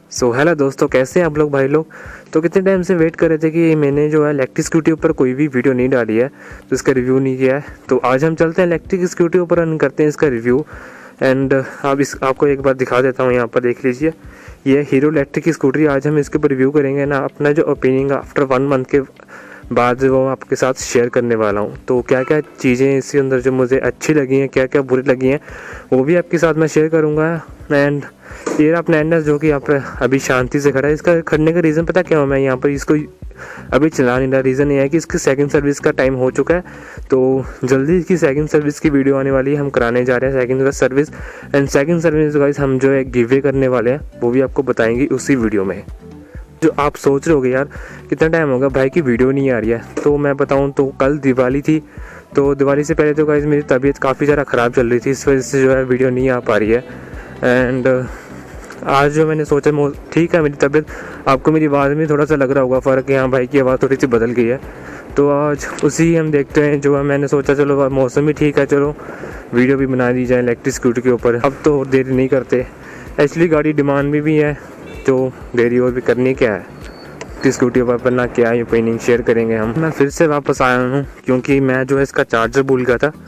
So hello दोस्तों, कैसे हैं आप लोग भाई लोग। तो कितने टाइम से वेट कर रहे थे कि मैंने जो है इलेक्ट्रिक स्कूटी ऊपर कोई भी वीडियो नहीं डाली है, तो इसका रिव्यू नहीं किया है। तो आज हम चलते हैं इलेक्ट्रिक स्कूटी ऊपर रन करते हैं इसका रिव्यू। एंड आपको एक बार दिखा देता हूँ, यहाँ पर देख लीजिए। ये हीरो इलेक्ट्रिक की स्कूटरी आज हम इसके ऊपर रिव्यू करेंगे ना। अपना जो ओपिनियन आफ्टर 1 मंथ के बाद वो आपके साथ शेयर करने वाला हूँ। तो क्या क्या चीज़ें इसके अंदर जो मुझे अच्छी लगी हैं, क्या क्या बुरी लगी हैं, वो भी आपके साथ मैं शेयर करूँगा। एंड ये अपना एंडस जो कि यहाँ पर अभी शांति से खड़ा है। इसका खड़ने का रीज़न पता क्या हूँ, मैं यहाँ पर इसको अभी चला नहीं रहा। रीज़न ये है कि इसकी सेकंड सर्विस का टाइम हो चुका है, तो जल्दी इसकी सेकंड सर्विस की वीडियो आने वाली है। हम कराने जा रहे हैं second service. And second service guys हम जो है गिवे करने वाले हैं, वो भी आपको बताएंगे उसी वीडियो में। जो आप सोच रहे होगे यार कितना टाइम होगा भाई की वीडियो नहीं आ रही है, तो मैं बताऊं तो कल दिवाली थी। तो दिवाली से पहले तो गाइस मेरी तबीयत काफ़ी ज़्यादा ख़राब चल रही थी, इस वजह से जो है वीडियो नहीं आ पा रही है। एंड आज जो मैंने सोचा ठीक है, मेरी तबीयत, आपको मेरी आवाज़ में थोड़ा सा लग रहा होगा फ़र्क, यहाँ भाई की आवाज़ थोड़ी सी बदल गई है। तो आज उसी हम देखते हैं। जो है मैंने सोचा चलो मौसम भी ठीक है, चलो वीडियो भी बना दी जाए इलेक्ट्रिक स्कूटी के ऊपर। अब तो देरी नहीं करते, एक्चुअली गाड़ी डिमांड में भी है, तो देरी और भी करनी क्या है। कि स्कूटी पर अपना क्या है ओपिनियन शेयर करेंगे हम। मैं फिर से वापस आया हूँ क्योंकि मैं जो है इसका चार्जर भूल गया था।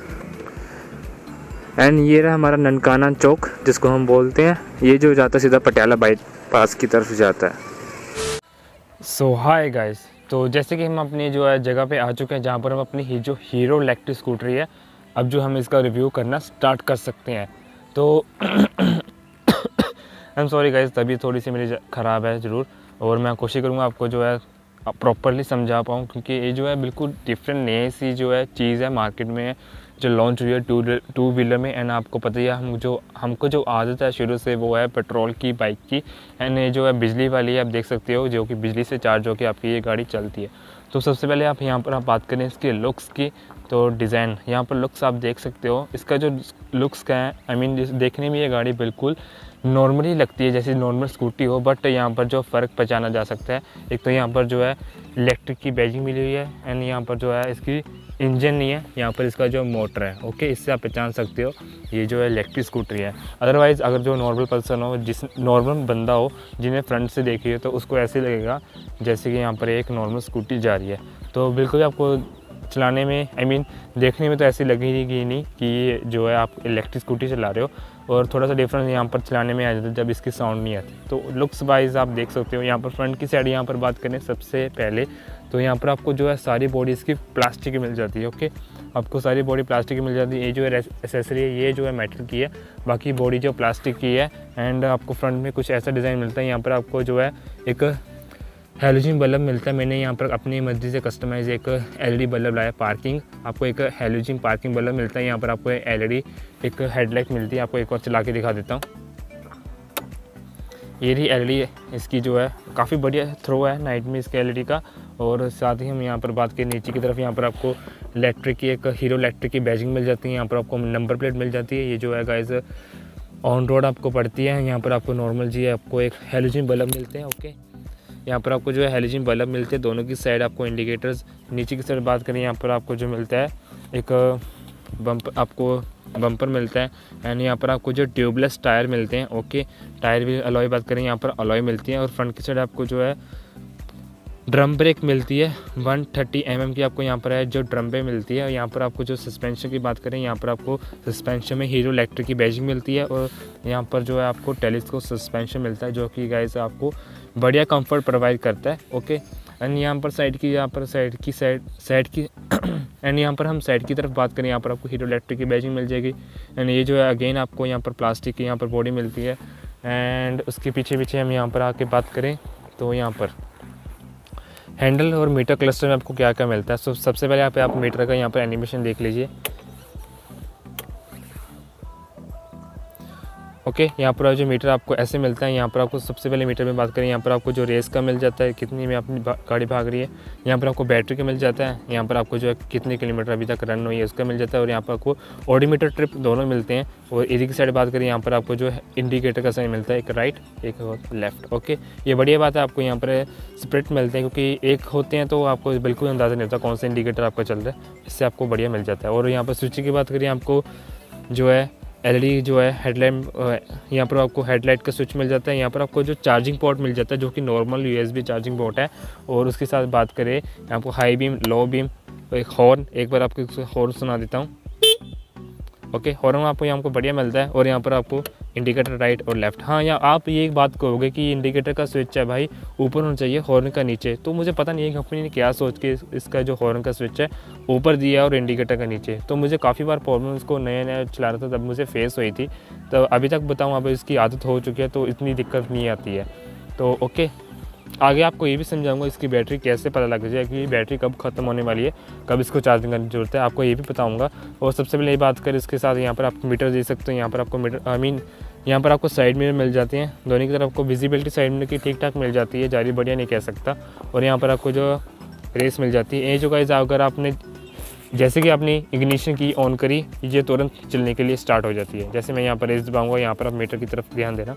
एंड ये रहा हमारा ननकाना चौक जिसको हम बोलते हैं, ये जो जाता है सीधा पटियाला बाईपास की तरफ जाता है। सो हाय गाइस, तो जैसे कि हम अपनी जो है जगह पे आ चुके हैं जहाँ पर हम अपनी जो हीरो इलेक्ट्रिक स्कूटरी है, अब जो हम इसका रिव्यू करना स्टार्ट कर सकते हैं। तो आई एम सॉरी गाइस, तबीयत थोड़ी सी मेरी ख़राब है ज़रूर, और मैं कोशिश करूँगा आपको जो है प्रॉपरली समझा पाऊँ, क्योंकि ये जो है बिल्कुल डिफरेंट नई सी जो है चीज़ है मार्केट में जो लॉन्च हुई है टू व्हीलर में। एंड आपको पता ही है हमको जो आदत है शुरू से वो है पेट्रोल की बाइक की। एंड ये जो है बिजली वाली है, आप देख सकते हो, जो कि बिजली से चार्ज होकर आपकी ये गाड़ी चलती है। तो सबसे पहले आप यहाँ पर बात करें इसके लुक्स की, तो डिज़ाइन यहाँ पर लुक्स आप देख सकते हो। इसका जो लुक्स का है, आई मीन देखने में ये गाड़ी बिल्कुल नॉर्मली लगती है जैसे नॉर्मल स्कूटी हो, बट यहाँ पर जो फ़र्क पहचाना जा सकता है, एक तो यहाँ पर जो है इलेक्ट्रिक की बैजिंग मिली हुई है। एंड यहाँ पर जो है इसकी इंजन नहीं है, यहाँ पर इसका जो मोटर है, ओके, इससे आप पहचान सकते हो ये जो है इलेक्ट्रिक स्कूटरी है। अदरवाइज़ अगर जो नॉर्मल पर्सन हो, जिस नॉर्मल बंदा हो जिन्हें फ्रंट से देखी है, तो उसको ऐसे लगेगा जैसे कि यहाँ पर एक नॉर्मल स्कूटी जा रही है। तो बिल्कुल आपको चलाने में, आई मीन देखने में तो ऐसी लगेगी नहीं कि ये जो है आप इलेक्ट्रिक स्कूटी चला रहे हो, और थोड़ा सा डिफरेंस यहाँ पर चलाने में आ जाता है जब इसकी साउंड नहीं आती। तो लुक्स वाइज आप देख सकते हो। यहाँ पर फ्रंट की साइड यहाँ पर बात करें सबसे पहले, तो यहाँ पर आपको जो है सारी बॉडी इसकी प्लास्टिक की मिल जाती है, ओके, आपको सारी बॉडी प्लास्टिक की मिल जाती है। ये जो है एसेसरी है ये जो है मेटल की है, बाकी बॉडी जो प्लास्टिक की है। एंड आपको फ्रंट में कुछ ऐसा डिज़ाइन मिलता है, यहाँ पर आपको जो है एक हेलोजन बल्ब मिलता है। मैंने यहाँ पर अपनी मर्जी से कस्टमाइज एक एलईडी बल्ब लाया। पार्किंग, आपको एक हेलोजन पार्किंग बल्ब मिलता है। यहाँ पर आपको एलईडी एक हेडलाइट मिलती है। आपको एक और चला के दिखा देता हूँ। ये रही एलईडी, इसकी जो है काफ़ी बढ़िया थ्रो है नाइट में इसके एलईडी का। और साथ ही हम यहाँ पर बात करें नीचे की तरफ, यहाँ पर आपको इलेक्ट्रिक की एक हीरो इलेक्ट्रिक की बैजिंग मिल जाती है। यहाँ पर आपको नंबर प्लेट मिल जाती है। ये जो है गाइस ऑन रोड आपको पड़ती है। यहाँ पर आपको नॉर्मल जी आपको एक हेलोजन बल्ब मिलते हैं, ओके, यहाँ पर आपको जो है हेलोजन बल्ब मिलते हैं दोनों की साइड, आपको इंडिकेटर्स। नीचे की साइड बात करें, यहाँ पर आपको जो मिलता है एक बम्पर मिलता है। एंड यहाँ पर आपको जो ट्यूबलेस टायर मिलते हैं, ओके, टायर भी अलॉय बात करें यहाँ पर अलॉय मिलती है। और फ्रंट की साइड आपको जो है ड्रम ब्रेक मिलती है 130 mm की, आपको यहाँ पर है जो ड्रम ब्रेक मिलती है। और यहाँ पर आपको जो सस्पेंशन की बात करें, यहाँ पर आपको सस्पेंशन में हीरो इलेक्ट्रिक की बैजिंग मिलती है। और यहाँ पर जो है आपको टेलीस्कोप सस्पेंशन मिलता है, जो कि गाइस आपको बढ़िया कंफर्ट प्रोवाइड करता है, ओके। एंड यहाँ पर साइड की एंड यहाँ पर हम साइड की तरफ बात करें, यहाँ पर आपको हीरो इलेक्ट्रिक की बैजिंग मिल जाएगी। एंड ये जो है अगेन आपको यहाँ पर प्लास्टिक की यहाँ पर बॉडी मिलती है। एंड उसके पीछे हम यहाँ पर आके बात करें, तो यहाँ पर हैंडल और मीटर क्लस्टर में आपको क्या क्या मिलता है। तो सबसे पहले आप मीटर का यहाँ पर एनिमेशन देख लीजिए, ओके। यहाँ पर जो मीटर आपको ऐसे मिलता है। यहाँ पर आपको सबसे पहले मीटर में बात करें, यहाँ पर आपको जो रेस का मिल जाता है, कितनी में अपनी गाड़ी भाग रही है। यहाँ पर आपको बैटरी का मिल जाता है। यहाँ पर आपको जो है कितने किलोमीटर अभी तक रन हुई है उसका मिल जाता है। और यहाँ पर आपको ऑडोमीटर ट्रिप दोनों मिलते हैं। और इधर की साइड बात करें, यहाँ पर आपको जो है इंडिकेटर का साइन मिलता है, एक राइट एक लेफ्ट, ओके। ये बढ़िया बात है, आपको यहाँ पर स्प्लिट मिलते हैं, क्योंकि एक होते हैं तो आपको बिल्कुल अंदाज़ा नहीं होता कौन सा इंडिकेटर आपका चल रहा है। इससे आपको बढ़िया मिल जाता है। और यहाँ पर स्विच की बात करें, आपको जो है LED जो है हेडलाइट, यहाँ पर आपको हेडलाइट का स्विच मिल जाता है। यहाँ पर आपको जो चार्जिंग पोर्ट मिल जाता है जो कि नॉर्मल USB चार्जिंग पोर्ट है। और उसके साथ बात करें आपको हाई बीम, लो बीम, एक हॉर्न, एक बार आपको हॉर्न सुना देता हूँ। ओके, हॉर्न आपको यहाँ पर बढ़िया मिलता है। और यहाँ पर आपको इंडिकेटर राइट और लेफ़्ट। हाँ, या आप ये एक बात कहोगे कि इंडिकेटर का स्विच है भाई ऊपर होना चाहिए, हॉर्न का नीचे। तो मुझे पता नहीं है कंपनी ने क्या सोच के इसका जो हॉर्न का स्विच है ऊपर दिया और इंडिकेटर का नीचे। तो मुझे काफ़ी बार प्रॉब्लम इसको नया चला रहा था तब मुझे फेस हुई थी। तो अभी तक बताऊँ, अब इसकी आदत हो चुकी है तो इतनी दिक्कत नहीं आती है। तो ओके, आगे आपको ये भी समझाऊंगा इसकी बैटरी कैसे पता लग जाए कि बैटरी कब ख़त्म होने वाली है, कब इसको चार्जिंग करने की ज़रूरत है, आपको ये भी बताऊंगा। और सबसे पहले ये बात करें इसके साथ, यहाँ पर आप मीटर दे सकते हो। यहाँ पर आपको मीटर यहाँ पर आपको साइड मिरर मिल जाते हैं दोनों की तरफ। आपको विजिबिलिटी साइड मिरर की ठीक ठाक मिल जाती है, ज़्यादा बढ़िया नहीं कह सकता। और यहाँ पर आपको जो रेस मिल जाती है। ये जो गाइस अगर आपने जैसे कि आपने इग्निशन की ऑन करी, ये तुरंत चलने के लिए स्टार्ट हो जाती है। जैसे मैं यहाँ पर रेस दबाऊँगा, यहाँ पर आप मीटर की तरफ ध्यान देना।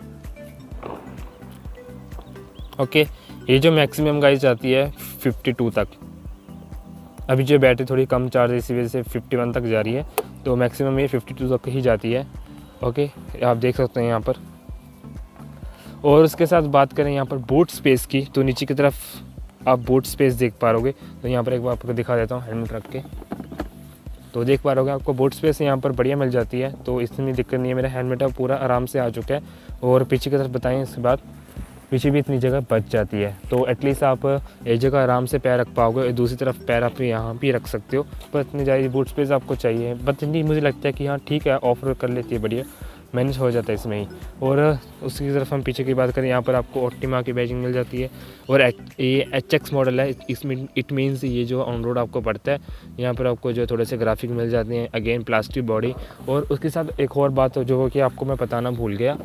ओके, ये जो मैक्सिमम गाइस जाती है 52 तक। अभी जो बैटरी थोड़ी कम चार्ज है इसी वजह से 51 तक जा रही है, तो मैक्सिमम ये 52 तक ही जाती है। ओके, आप देख सकते हैं यहाँ पर। और उसके साथ बात करें यहाँ पर बूट स्पेस की, तो नीचे की तरफ आप बूट स्पेस देख पा रहोगे। तो यहाँ पर एक बार आपको दिखा देता हूँ हेलमेट रख के, तो देख पा रहोगे आपको बूट स्पेस यहाँ पर बढ़िया मिल जाती है। तो इतनी दिक्कत नहीं है, मेरा हेलमेट अब पूरा आराम से आ चुका है। और पीछे की तरफ बताएं इसके बाद, पीछे भी इतनी जगह बच जाती है। तो एटलीस्ट आप एक जगह आराम से पैर रख पाओगे, दूसरी तरफ पैर आप यहाँ भी रख सकते हो। पर इतनी ज़्यादा बूट स्पेस आपको चाहिए, बट इतनी मुझे लगता है कि हाँ ठीक है, ऑफर कर लेती है, बढ़िया मैनेज हो जाता है इसमें ही। और उसकी तरफ हम पीछे की बात करें, यहाँ पर आपको ऑप्टिमा की बैजिंग मिल जाती है। और ये HX मॉडल है, इसमें इट मीन्स ये जो ऑन रोड आपको पड़ता है। यहाँ पर आपको जो थोड़े से ग्राफिक मिल जाते हैं, अगेन प्लास्टिक बॉडी। और उसके साथ एक और बात जो कि आपको मैं बताना भूल गया,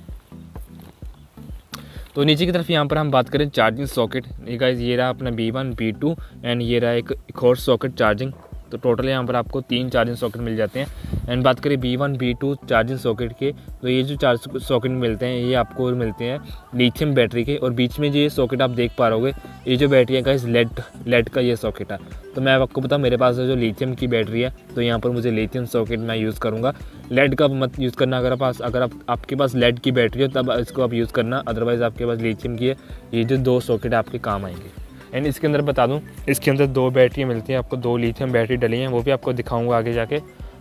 तो नीचे की तरफ यहाँ पर हम बात करें चार्जिंग सॉकेट। ये गाइस ये रहा अपना B1 B2 एंड ये रहा एक और सॉकेट चार्जिंग। तो टोटल यहाँ पर आपको 3 चार्जिंग सॉकेट मिल जाते हैं। एंड बात करें B1 B2 चार्जिंग सॉकेट के, तो ये जो चार्ज सॉकेट मिलते हैं ये आपको मिलते हैं लिथियम बैटरी के। और बीच में जो ये सॉकेट आप देख पा रहोगे, ये जो बैटरी है गाइस लेड का ये सॉकेट है। तो मैं आपको बताऊँ, मेरे पास जो लिथियम की बैटरी है, तो यहाँ पर मुझे लिथियम सॉकेट मैं यूज़ करूँगा। लेड का मत यूज़ करना। अगर आपके पास लेड की बैटरी हो तब इसको आप यूज़ करना, अदरवाइज़ आपके पास लिथियम की है। ये जो 2 सॉकेट आपके काम आएंगे। एंड इसके अंदर बता दूं, इसके अंदर 2 बैटरी मिलती हैं आपको, 2 लिथियम बैटरी डली हैं, वो भी आपको दिखाऊंगा आगे जाके।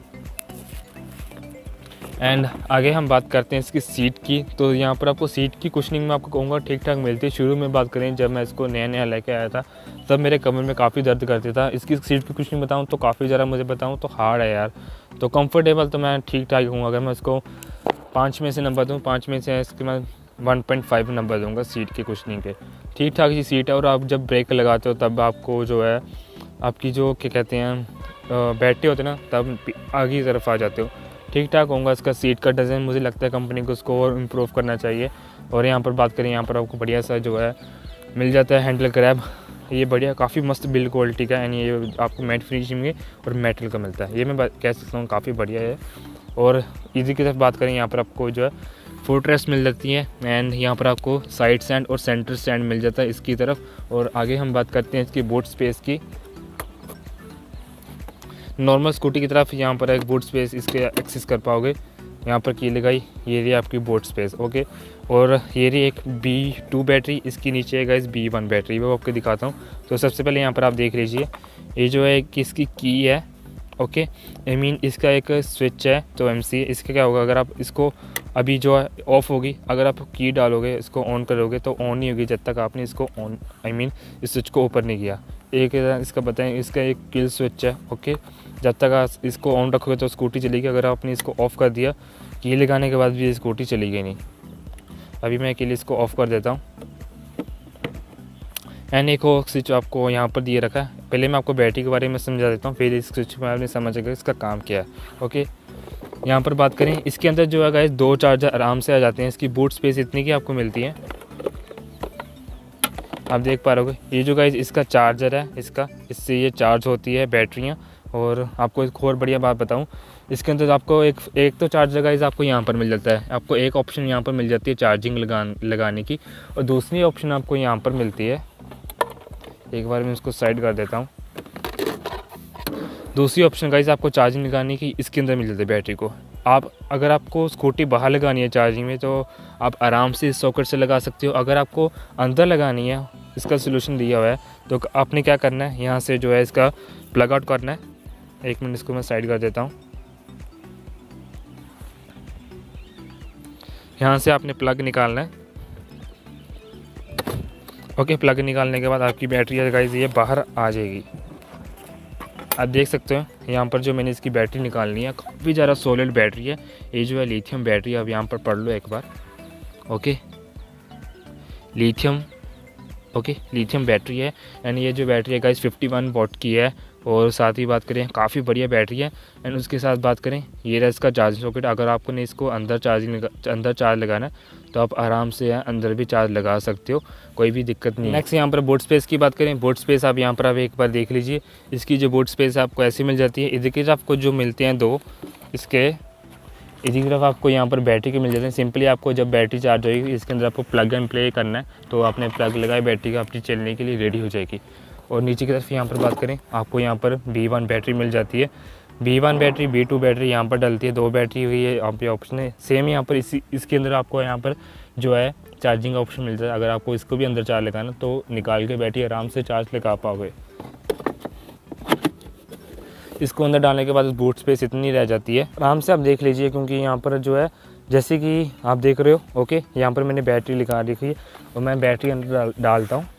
एंड आगे हम बात करते हैं इसकी सीट की। तो यहाँ पर आपको सीट की कुशनिंग में आपको कहूँगा ठीक ठाक मिलती है। शुरू में बात करें जब मैं इसको नया लेके आया था तब मेरे कमर में काफ़ी दर्द करता था। इसकी सीट की कुशनिंग बताऊँ तो काफ़ी ज़रा मुझे बताऊँ तो हार्ड है यार। तो कंफर्टेबल तो मैं ठीक ठाक हूँ। अगर मैं इसको 5 में से नंबर दूँ, 5 में से इसके मैं 1.5 नंबर दूंगा सीट की कुशनिंग के। ठीक ठाक जी सीट है। और आप जब ब्रेक लगाते हो तब आपको जो है आपकी जो क्या कहते हैं बैठे होते ना, तब आगे की तरफ आ जाते हो। ठीक ठाक होगा इसका सीट का डिज़ाइन। मुझे लगता है कंपनी को उसको और इम्प्रूव करना चाहिए। और यहाँ पर बात करें, यहाँ पर आपको बढ़िया सा जो है मिल जाता है हैंडल ग्रैब। ये बढ़िया काफ़ी मस्त बिल्ड क्वालिटी का है। ये आपको मैट फिनिशिंग में और मेटल का मिलता है। ये मैं कह सकता हूँ काफ़ी बढ़िया है। और इजी की तरफ बात करें, यहाँ पर आपको जो है फुट रेस्ट मिल जाती है। एंड यहाँ पर आपको साइड स्टैंड और सेंटर स्टैंड मिल जाता है इसकी तरफ। और आगे हम बात करते हैं इसकी बूट स्पेस की। नॉर्मल स्कूटी की तरफ यहाँ पर एक बूट स्पेस इसके एक्सेस कर पाओगे। यहाँ पर की लगाई, ये रही आपकी बूट स्पेस। ओके, और ये रही एक B2 बैटरी, इसकी नीचे है गाइस B1 बैटरी, वो आपको दिखाता हूँ। तो सबसे पहले यहाँ पर आप देख लीजिए, ये जो है कि इसकी की है। ओके, आई मीन इसका एक स्विच है। तो MC इसका क्या होगा, अगर आप इसको अभी जो है ऑफ होगी, अगर आप की डालोगे इसको ऑन करोगे तो ऑन नहीं होगी जब तक आपने इसको ऑन आई मीन इस स्विच को ऊपर नहीं किया। एक इसका बताएं, इसका एक किल स्विच है। ओके, जब तक आप इसको ऑन रखोगे तो स्कूटी चलेगी। अगर आपने इसको ऑफ़ कर दिया, की लगाने के बाद भी स्कूटी चलेगी नहीं। अभी मैं के लिए इसको ऑफ़ कर देता हूँ। एंड एक और स्विच आपको यहाँ पर दिए रखा है। पहले मैं आपको बैटरी के बारे में समझा देता हूँ, फिर इस स्विच में आपने समझेगा इसका काम क्या है। ओके, यहाँ पर बात करें, इसके अंदर जो है गाइस 2 चार्जर आराम से आ जाते हैं। इसकी बूट स्पेस इतनी की आपको मिलती है, आप देख पा रहोगे। ये जो गाइस इसका चार्जर है, इससे ये चार्ज होती है बैटरियाँ। और आपको एक और बढ़िया बात बताऊं, इसके अंदर आपको एक तो चार्जर गाइस आपको यहाँ पर मिल जाता है। आपको एक ऑप्शन यहाँ पर मिल जाती है चार्जिंग लगाने की, और दूसरी ऑप्शन आपको यहाँ पर मिलती है। एक बार मैं इसको साइड कर देता हूँ। दूसरी ऑप्शन गाइस आपको चार्जिंग लगाने की इसके अंदर मिल जाती है बैटरी को। आप अगर आपको स्कूटी बाहर लगानी है चार्जिंग में तो आप आराम से इस सॉकेट से लगा सकते हो। अगर आपको अंदर लगानी है, इसका सोल्यूशन दिया हुआ है, तो आपने क्या करना है, यहाँ से जो है इसका प्लग आउट करना है। एक मिनट, इसको मैं साइड कर देता हूँ। यहाँ से आपने प्लग निकालना है। ओके, प्लग निकालने के बाद आपकी बैटरी है गाइस ये बाहर आ जाएगी। आप देख सकते हो यहाँ पर जो मैंने इसकी बैटरी निकालनी है, काफ़ी ज़्यादा सॉलिड बैटरी है। ये जो है लिथियम बैटरी, अब यहाँ पर पढ़ लो एक बार। Okay, lithium, okay lithium battery है। एंड ये जो बैटरी है गाइस 51 वॉट की है। और साथ ही बात करें काफ़ी बढ़िया बैटरी है। एंड उसके साथ बात करें ये रहा इसका चार्जिंग सॉकेट। अगर आपको ने इसको अंदर चार्ज लगाना है तो आप आराम से अंदर भी चार्ज लगा सकते हो, कोई भी दिक्कत नहीं। नेक्स्ट यहाँ पर बूट स्पेस की बात करें। बूट स्पेस आप यहाँ पर आप एक बार देख लीजिए। इसकी जो बूट स्पेस आपको ऐसी मिल जाती है। इधर की आपको जो मिलते हैं दो, इसके इसी तरफ आपको यहाँ पर बैटरी के मिल जाते हैं। सिंपली आपको जब बैटरी चार्ज होगी इसके अंदर आपको प्लग एंड प्ले करना है, तो आपने प्लग लगाए बैटरी का अपनी चलने के लिए रेडी हो जाएगी। और नीचे की तरफ यहाँ पर बात करें, आपको यहाँ पर B1 बैटरी मिल जाती है। B1 बैटरी, B2 बैटरी यहाँ पर डलती है। 2 बैटरी हुई है आप ये ऑप्शन है। सेम यहाँ पर इसके अंदर आपको यहाँ पर जो है चार्जिंग का ऑप्शन मिलता है। अगर आपको इसको भी अंदर चार्ज लगाना तो निकाल के बैटरी आराम से चार्ज लगा पाओगे। इसको अंदर डालने के बाद बूट स्पेस इतनी रह जाती है, आराम से आप देख लीजिए। क्योंकि यहाँ पर जो है जैसे कि आप देख रहे हो, ओके यहाँ पर मैंने बैटरी लगा रखी है और मैं बैटरी अंदर डालता हूँ।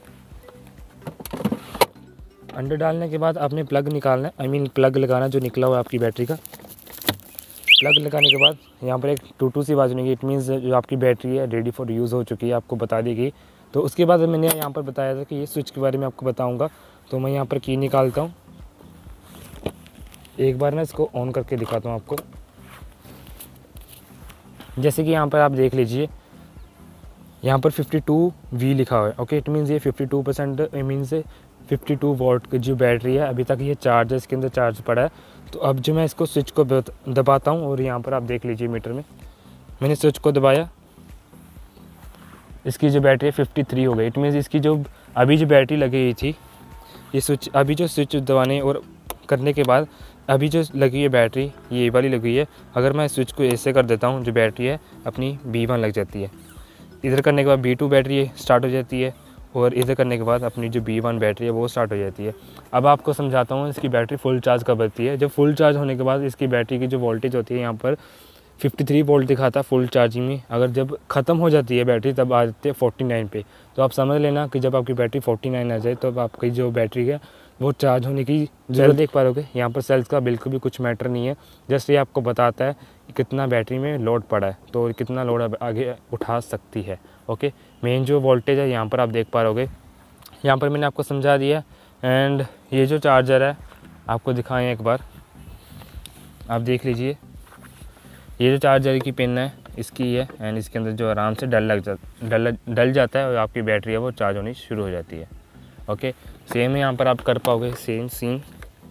अंदर डालने के बाद आपने प्लग निकालना है, प्लग लगाना जो निकला हुआ है आपकी बैटरी का। प्लग लगाने के बाद यहाँ पर एक टू सी आवाज़ सुनेगी। इट मीन्स जो आपकी बैटरी है रेडी फॉर यूज़ हो चुकी है, आपको बता दी गई। तो उसके बाद मैंने यहाँ पर बताया था कि ये स्विच के बारे में आपको बताऊँगा। तो मैं यहाँ पर की निकालता हूँ। एक बार मैं इसको ऑन करके दिखाता हूँ आपको। जैसे कि यहाँ पर आप देख लीजिए, यहाँ पर 52V लिखा हुआ है। ओके, इट मीन्स ये 52% मीन्स 52 वोल्ट की जो बैटरी है, अभी तक ये चार्ज है, इसके अंदर चार्ज पड़ा है। तो अब जो मैं इसको स्विच को दबाता हूँ और यहाँ पर आप देख लीजिए मीटर में मैंने स्विच को दबाया, इसकी जो बैटरी है 53 हो गई। इट मीन्स इसकी जो अभी जो बैटरी लगी हुई थी, ये स्विच अभी जो स्विच दबाने और करने के बाद अभी जो लगी है बैटरी ये वाली लगी है। अगर मैं स्विच को ऐसे कर देता हूँ, जो बैटरी है अपनी B1 लग जाती है। इधर करने के बाद B2 बैटरी स्टार्ट हो जाती है और इधर करने के बाद अपनी जो B1 बैटरी है वो स्टार्ट हो जाती है। अब आपको समझाता हूँ इसकी बैटरी फुल चार्ज कब होती है। जब फुल चार्ज होने के बाद इसकी बैटरी की जो वोल्टेज होती है यहाँ पर 53 वोल्ट दिखाता है फुल चार्जिंग में। अगर जब ख़त्म हो जाती है बैटरी तब आ जाती है 49 पे। तो आप समझ लेना कि जब आपकी बैटरी 49 आ जाए तो आपकी जो बैटरी है वो चार्ज होने की जरूरत देख पा रहोगे। यहाँ पर सेल्स का बिल्कुल भी कुछ मैटर नहीं है, जस्ट ये आपको बताता है कि कितना बैटरी में लोड पड़ा है, तो कितना लोड आगे उठा सकती है। ओके, मेन जो वोल्टेज है यहाँ पर आप देख पा रहोगे, यहाँ पर मैंने आपको समझा दिया। एंड ये जो चार्जर है आपको दिखाएं एक बार, आप देख लीजिए। ये जो चार्जर की पिन है इसकी है एंड इसके अंदर जो आराम से डल जाता है और आपकी बैटरी है वो चार्ज होनी शुरू हो जाती है। ओके, सेम यहाँ पर आप कर पाओगे सेम सीन।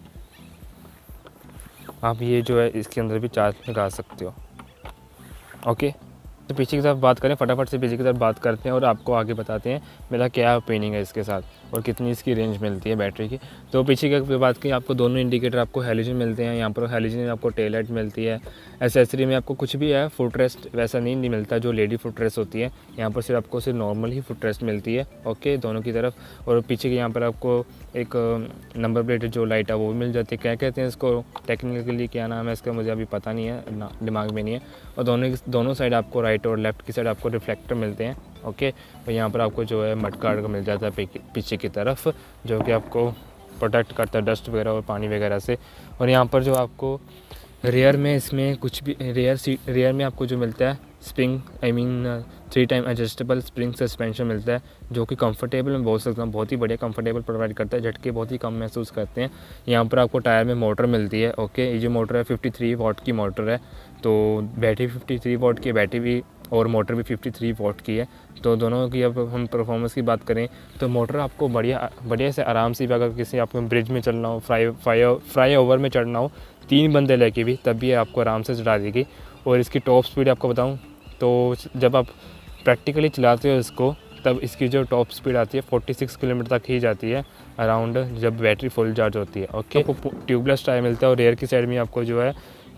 आप ये जो है इसके अंदर भी चार्ज लगा सकते हो। ओके, तो पीछे की तरफ बात करें, फटाफट से पीछे की तरफ बात करते हैं और आपको आगे बताते हैं मेरा क्या ओपिनियन है इसके साथ और कितनी इसकी रेंज मिलती है बैटरी की। तो पीछे की बात करें, आपको दोनों इंडिकेटर आपको हेलोजन मिलते हैं। यहाँ पर हेलोजन आपको टेल लाइट मिलती है। एसेसरी में आपको कुछ भी है, फुट रेस्ट वैसा नहीं मिलता जो लेडी फुट रेस्ट होती है। यहाँ पर सिर्फ आपको नॉर्मल ही फुट रेस्ट मिलती है। ओके, दोनों की तरफ। और पीछे की यहाँ पर आपको एक नंबर प्लेट जो लाइट है वो भी मिल जाती है। क्या कहते हैं इसको टेक्निकली, क्या नाम है इसका मुझे अभी पता नहीं है, दिमाग में नहीं है। और दोनों साइड आपको राइट और लेफ्ट की साइड आपको रिफ्लेक्टर मिलते हैं। ओके, और यहाँ पर आपको जो है मड गार्ड का मिल जाता है पीछे की तरफ, जो कि आपको प्रोटेक्ट करता है डस्ट वगैरह और पानी वगैरह से। और यहाँ पर जो आपको रेयर में इसमें कुछ भी रेयर में आपको जो मिलता है spring 3 time adjustable spring suspension मिलता है, जो कि कंफर्टेबल मैं बोल सकता हूँ, बहुत ही बढ़िया कंफर्टेबल प्रोवाइड करता है। झटके बहुत ही कम महसूस करते हैं। यहाँ पर आपको टायर में मोटर मिलती है। ओके, ये जो मोटर है 53 वॉट की मोटर है। तो बैटरी 53 वॉट की बैटरी भी और मोटर भी 53 वॉट की है। तो दोनों की अब हम परफॉर्मेंस की बात करें तो मोटर आपको बढ़िया से आराम से, अगर किसी आपको ब्रिज में चलना हो, फ्लाई ओवर में चढ़ना हो, 3 बंदे लेके भी, तब भी आपको आराम से चढ़ा देगी। और इसकी टॉप स्पीड आपको बताऊं तो जब आप प्रैक्टिकली चलाते हो इसको, तब इसकी जो टॉप स्पीड आती है 46 किलोमीटर तक ही जाती है अराउंड, जब बैटरी फुल चार्ज होती है। ओके, आपको ट्यूबलेस टायर मिलता है और रेयर की साइड में आपको जो है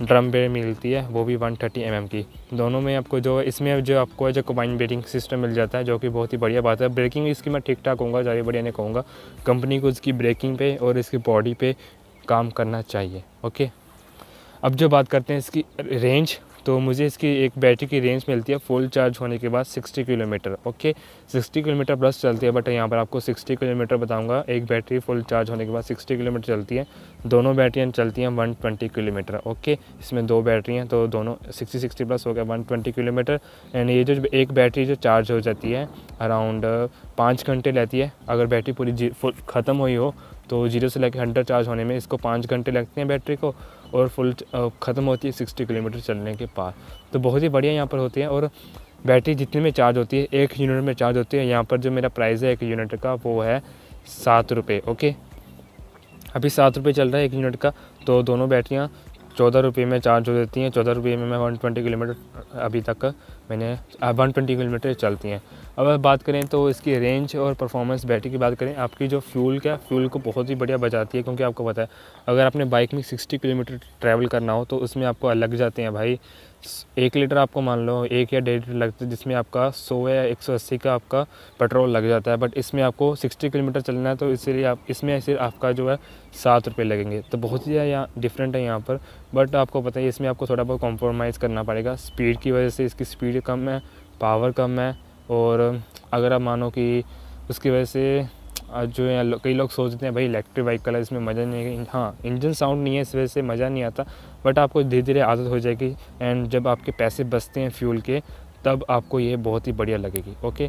ड्रम पे मिलती है, वो भी 130 mm की। दोनों में आपको जो इसमें जो आपको जो कंबाइन ब्रेकिंग सिस्टम मिल जाता है, जो कि बहुत ही बढ़िया बात है। ब्रेकिंग इसकी मैं ठीक ठाक कहूँगा, ज़्यादा बढ़िया नहीं कहूँगा। कंपनी को इसकी ब्रेकिंग पे और इसकी बॉडी पे काम करना चाहिए। ओके, अब जो बात करते हैं इसकी रेंज, तो मुझे इसकी एक बैटरी की रेंज मिलती है फुल चार्ज होने के बाद 60 किलोमीटर। ओके, 60 किलोमीटर प्लस चलती है, बट यहाँ पर आपको 60 किलोमीटर बताऊंगा। एक बैटरी फुल चार्ज होने के बाद 60 किलोमीटर चलती है। दोनों बैटरियाँ चलती हैं 120 किलोमीटर। ओके, इसमें 2 बैटरी हैं, तो दोनों 60 प्लस हो गया 120 किलोमीटर। एंड ये जो एक बैटरी जो चार्ज हो जाती है अराउंड 5 घंटे लेती है। अगर बैटरी पूरी फुल ख़त्म हुई हो तो 0 से लेकर 100 चार्ज होने में इसको 5 घंटे लगते हैं बैटरी को, और फुल ख़त्म होती है 60 किलोमीटर चलने के बाद। तो बहुत ही बढ़िया यहाँ पर होती है। और बैटरी जितने में चार्ज होती है, 1 यूनिट में चार्ज होती है। यहाँ पर जो मेरा प्राइस है 1 यूनिट का, वो है 7 रुपये। ओके, अभी 7 रुपये चल रहा है 1 यूनिट का। तो दोनों बैटरियाँ 14 रुपये में चार्ज हो जाती हैं। 14 रुपये में मैं 120 किलोमीटर अभी तक मैंने 120 किलोमीटर चलती हैं। अब बात करें तो इसकी रेंज और परफॉर्मेंस बैटरी की बात करें, आपकी जो फ्यूल को बहुत ही बढ़िया बचाती है। क्योंकि आपको पता है अगर आपने बाइक में 60 किलोमीटर ट्रैवल करना हो तो उसमें आपको लग जाते हैं भाई 1 लीटर, आपको मान लो 1 या 1.5 लीटर लगता है, जिसमें आपका 100 या 180 का आपका पेट्रोल लग जाता है। बट इसमें आपको 60 किलोमीटर चलना है, तो इसीलिए आप इसमें सिर्फ आपका जो है 7 रुपये लगेंगे। तो बहुत ही यहाँ डिफरेंट है यहाँ पर। बट आपको पता है इसमें आपको थोड़ा बहुत कॉम्प्रोमाइज़ करना पड़ेगा। स्पीड की वजह से इसकी स्पीड कम है, पावर कम है। और अगर आप मानो कि उसकी वजह से जो है कई लोग सोचते हैं भाई इलेक्ट्रिक बाइक का इसमें मज़ा नहीं है। हाँ, इंजन साउंड नहीं है, इस वजह से मज़ा नहीं आता। बट आपको धीरे धीरे आदत हो जाएगी, एंड जब आपके पैसे बचते हैं फ्यूल के, तब आपको ये बहुत ही बढ़िया लगेगी। ओके,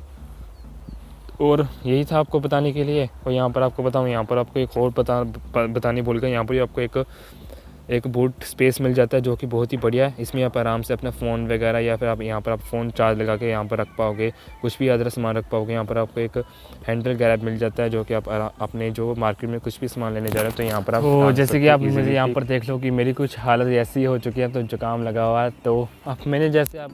और यही था आपको बताने के लिए। और यहाँ पर आपको बताऊँ, यहाँ पर आपको एक और बताने भूल गया, यहाँ पर आपको एक बूट स्पेस मिल जाता है, जो कि बहुत ही बढ़िया है। इसमें आप आराम से अपना फ़ोन वगैरह या फिर आप यहाँ पर आप फ़ोन चार्ज लगा के यहाँ पर रख पाओगे, कुछ भी अदर सामान रख पाओगे। यहाँ पर आपको एक हैंडल गैरब मिल जाता है, जो कि आप अपने जो मार्केट में कुछ भी सामान लेने जा रहे हो तो यहाँ पर आप जैसे कि आप मुझे यहाँ पर देख लो कि मेरी कुछ हालत ऐसी हो चुकी है, तो जुकाम लगा हुआ है। तो अब मैंने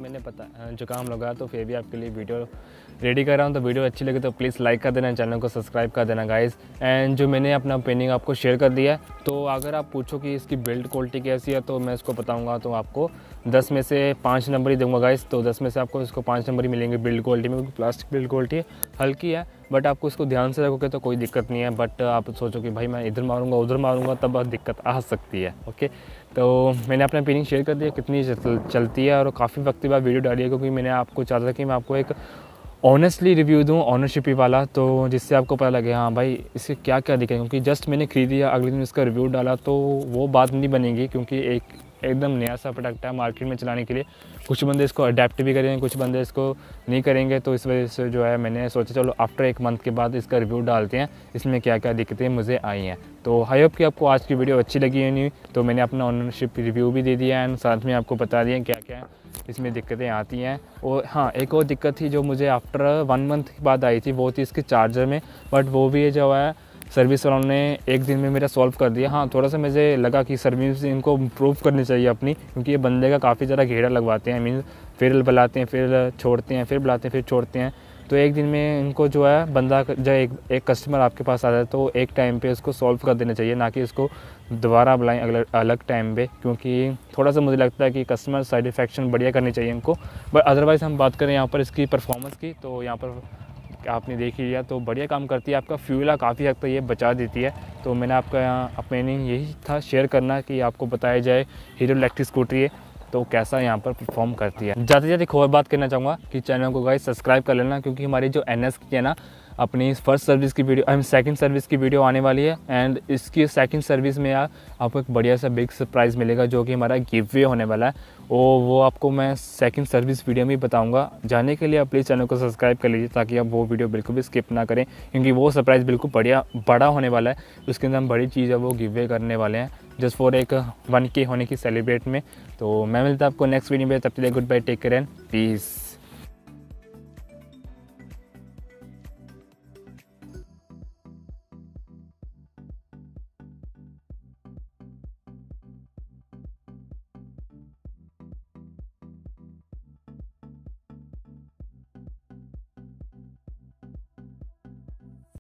जुकाम लगा, तो फिर भी आपके लिए वीडियो रेडी कर रहा हूँ। तो वीडियो अच्छी लगे तो प्लीज़ लाइक कर देना, चैनल को सब्सक्राइब कर देना गाइज़। एंड जो मैंने अपना ओपिनियन आपको शेयर कर दिया है, तो अगर आप पूछो कि इसकी बिल्ड क्वालिटी कैसी है, तो मैं इसको बताऊंगा तो आपको 10 में से 5 नंबर ही दूंगा गाइज़। तो 10 में से आपको इसको 5 नंबर ही मिलेंगे बिल्ड क्वालिटी में, क्योंकि प्लास्टिक बिल्ड क्वालिटी हल्की है। बट आपको इसको ध्यान से रखोगे तो कोई दिक्कत नहीं है। बट आप सोचो कि भाई मैं इधर मारूंगा उधर मारूंगा, तब बहुत दिक्कत आ सकती है। ओके, तो मैंने अपना ओपिनियन शेयर कर दिया कितनी चलती है, और काफ़ी वक्त बाद वीडियो डाली है, क्योंकि मैंने आपको चाहता था कि मैं आपको एक ऑनेस्टली रिव्यू दूँ, ऑनरशिप वाला, तो जिससे आपको पता लगे हाँ भाई इसके क्या क्या दिक्कत है। क्योंकि जस्ट मैंने खरीद लिया, अगले दिन इसका रिव्यू डाला, तो वो बात नहीं बनेगी, क्योंकि एकदम नया सा प्रोडक्ट है मार्केट में चलाने के लिए। कुछ बंदे इसको अडेप्ट भी करेंगे, कुछ बंदे इसको नहीं करेंगे। तो इस वजह से जो है मैंने सोचा चलो आफ्टर 1 मंथ के बाद इसका रिव्यू डालते हैं, इसमें क्या क्या दिक्कतें मुझे आई हैं। तो आई होप कि आपको आज की वीडियो अच्छी लगी है। नहीं तो मैंने अपना ऑनरशिप रिव्यू भी दे दिया एंड साथ में आपको बता दिया क्या क्या इसमें दिक्कतें आती हैं। और हाँ, एक और दिक्कत थी जो मुझे आफ्टर 1 मंथ के बाद आई थी, वो थी इसके चार्जर में। बट वो भी जो है सर्विस वालों ने 1 दिन में मेरा सॉल्व कर दिया। हाँ, थोड़ा सा मुझे लगा कि सर्विस इनको इम्प्रूव करनी चाहिए अपनी, क्योंकि ये बंदे का काफ़ी ज़्यादा घेरा लगवाते हैं। मीन फिर बुलाते हैं, फिर छोड़ते हैं, फिर बुलाते हैं, फिर छोड़ते हैं। तो 1 दिन में इनको जो है बंदा जब एक कस्टमर आपके पास आता है, तो एक टाइम पे उसको सॉल्व कर देना चाहिए, ना कि उसको दोबारा बुलाएं अलग टाइम पे। क्योंकि थोड़ा सा मुझे लगता है कि कस्टमर सेटिस्फेक्शन बढ़िया करनी चाहिए इनको। बट अदरवाइज़ हम बात करें यहाँ पर इसकी परफॉर्मेंस की, तो यहाँ पर आपने देख ही लिया, तो बढ़िया काम करती है। आपका फ्यूल काफ़ी हद तक ये बचा देती है। तो मैंने आपका यहाँ अपने यही था शेयर करना कि आपको बताया जाए हीरो इलेक्ट्रिक स्कूटरी है तो कैसा यहाँ पर परफॉर्म करती है। ज़्यादा से ज़्यादा एक और बात कहना चाहूँगा कि चैनल को गाइस सब्सक्राइब कर लेना, क्योंकि हमारी जो NS की है ना, अपनी फर्स्ट सर्विस की वीडियो सेकंड सर्विस की वीडियो आने वाली है। एंड इसकी सेकंड सर्विस में आपको एक बढ़िया सा बिग सरप्राइज़ मिलेगा, जो कि हमारा गिव वे होने वाला है। वो आपको मैं सेकंड सर्विस वीडियो में बताऊंगा। जाने के लिए आप प्लीज़ चैनल को सब्सक्राइब कर लीजिए, ताकि आप वो वीडियो बिल्कुल भी स्किप ना करें, क्योंकि वो सरप्राइज़ बिल्कुल बड़ा होने वाला है। उसके अंदर हम बड़ी चीज़ है वो गिव वे करने वाले हैं, जस्ट फॉर एक 1K होने की सेलिब्रेट में। तो मैं मिलता आपको नेक्स्ट वीडियो में, तब तक goodbye, take care and piece.